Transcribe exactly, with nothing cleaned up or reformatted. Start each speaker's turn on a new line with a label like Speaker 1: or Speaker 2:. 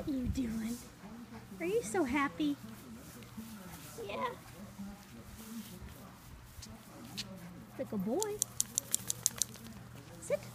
Speaker 1: What you doing? Are you so happy? Yeah. Like a boy. Sit.